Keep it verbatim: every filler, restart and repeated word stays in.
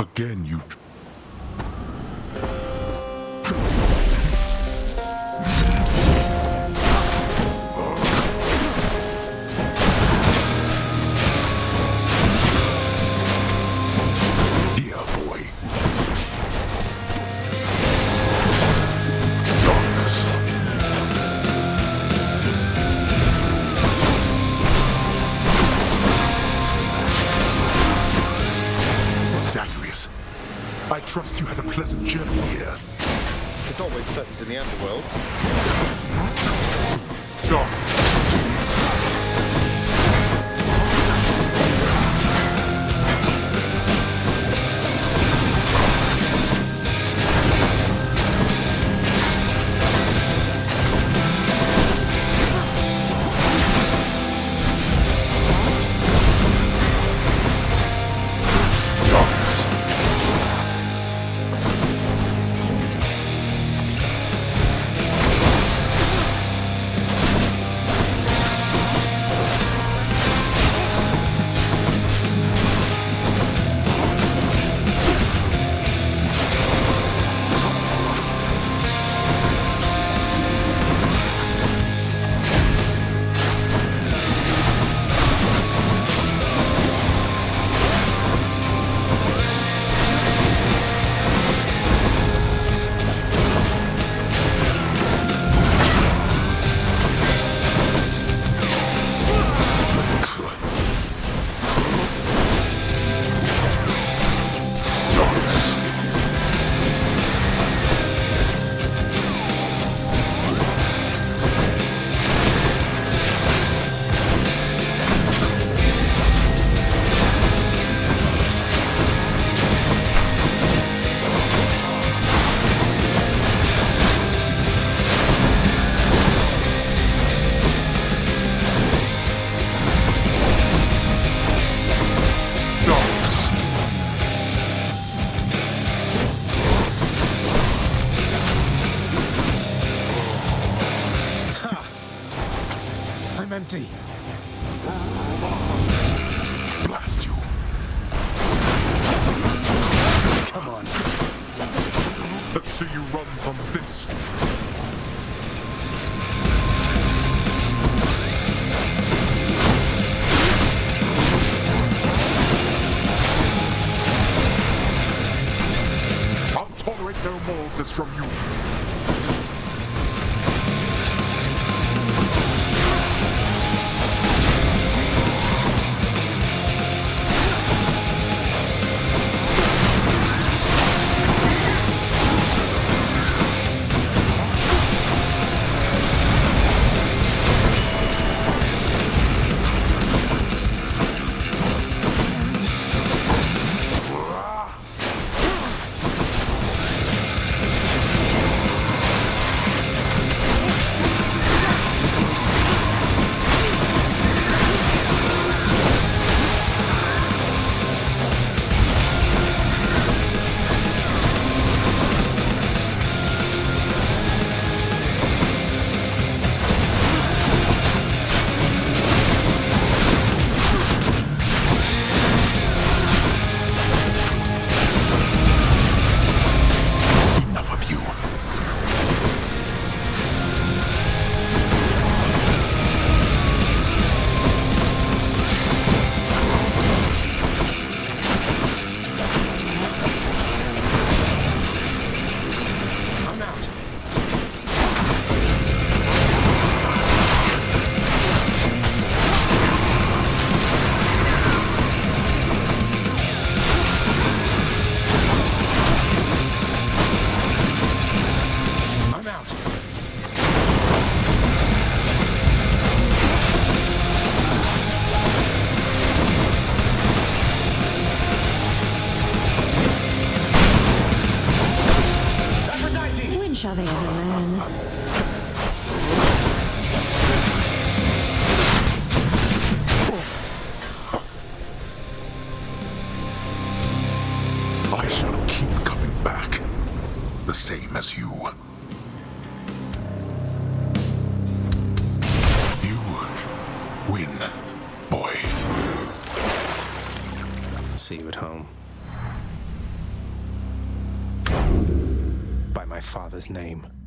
Again, you... Yeah, boy. Darkness. Zagreus, I trust you had a pleasant journey here. It's always pleasant in the underworld. Darkness. Darkness. Darkness. Darkness. I'm empty. Blast you. Come on. Let's see you run from this. I'll tolerate no more of this from you. Enough of you. I'm out. I'm out. Aphrodite! When shall they ever learn? I shall keep coming back. The same as you. You win, boy. See you at home. father's name.